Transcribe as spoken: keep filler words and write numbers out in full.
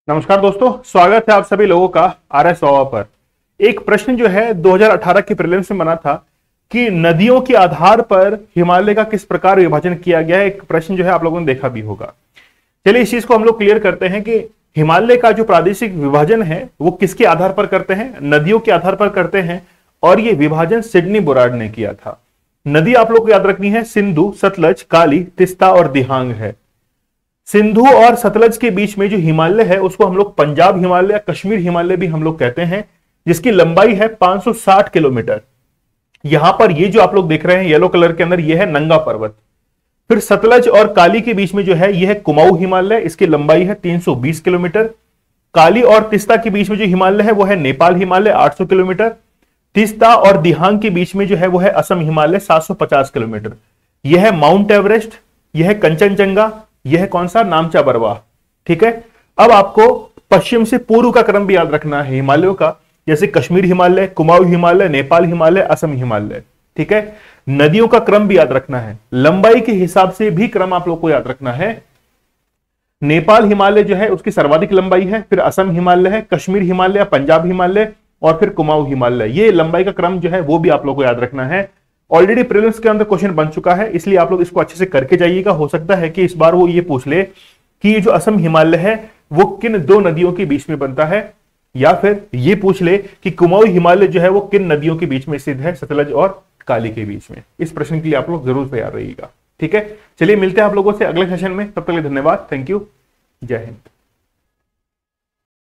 नमस्कार दोस्तों, स्वागत है आप सभी लोगों का आर एस वावा पर। एक प्रश्न जो है दो हज़ार अठारह के प्रीलिम्स में बना था कि नदियों के आधार पर हिमालय का किस प्रकार विभाजन किया गया है। एक प्रश्न जो है आप लोगों ने देखा भी होगा। चलिए इस चीज को हम लोग क्लियर करते हैं कि हिमालय का जो प्रादेशिक विभाजन है वो किसके आधार पर करते हैं, नदियों के आधार पर करते हैं। और ये विभाजन सिडनी बोरार्ड ने किया था। नदी आप लोग को याद रखनी है, सिंधु, सतलज, काली, तिस्ता और दिहांग है। सिंधु और सतलज के बीच में जो हिमालय है उसको हम लोग पंजाब हिमालय या कश्मीर हिमालय भी हम लोग कहते हैं, जिसकी लंबाई है पाँच सौ साठ किलोमीटर। यहां पर ये जो आप लोग देख रहे हैं येलो कलर के अंदर, ये है नंगा पर्वत। फिर सतलज और काली के बीच में जो है ये है कुमाऊं हिमालय, इसकी लंबाई है तीन सौ बीस किलोमीटर। काली और तिस्ता के बीच में जो हिमालय है वो है नेपाल हिमालय आठ सौ किलोमीटर। तिस्ता और दिहांग के बीच में जो है वो है असम हिमालय सात सौ पचास किलोमीटर। यह है माउंट एवरेस्ट, यह है कंचनजंगा, यह है कौन सा, नामचा बरवा। ठीक है। अब आपको पश्चिम से पूर्व का क्रम भी याद रखना है हिमालयों का, जैसे कश्मीर हिमालय, कुमाऊं हिमालय, नेपाल हिमालय, असम हिमालय। ठीक है। नदियों का क्रम भी याद रखना है, लंबाई के हिसाब से भी क्रम आप लोग को याद रखना है। नेपाल हिमालय जो है उसकी सर्वाधिक लंबाई है, फिर असम हिमालय है, कश्मीर हिमालय, पंजाब हिमालय और फिर कुमाऊं हिमालय। ये लंबाई का क्रम जो है वो भी आप लोग को याद रखना है। ऑलरेडी प्रीलिम्स के अंदर क्वेश्चन बन चुका है, इसलिए आप लोग इसको अच्छे से करके जाइएगा। हो सकता है कि इस बार वो ये पूछ ले कि जो असम हिमालय है वो किन दो नदियों के बीच में बनता है, या फिर ये पूछ ले कि कुमाऊं हिमालय जो है वो किन नदियों के बीच में स्थित है, सतलज और काली के बीच में। इस प्रश्न के लिए आप लोग जरूर तैयार रहिएगा। ठीक है। चलिए मिलते हैं आप लोगों से अगले सेशन में, तब तक के लिए धन्यवाद। Thank you. जय हिंद।